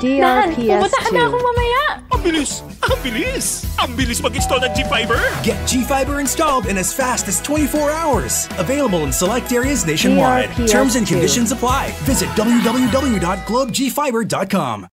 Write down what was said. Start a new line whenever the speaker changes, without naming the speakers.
DRPS
pupuntahan na ako
2.
mamaya.
Ang bilis! Ang bilis! Ang bilis mag-install ng GFiber!
Get GFiber installed in as fast as 24 hours. Available in select areas nationwide.
DRPS
Terms and
2.
conditions apply. Visit www.globegfiber.com.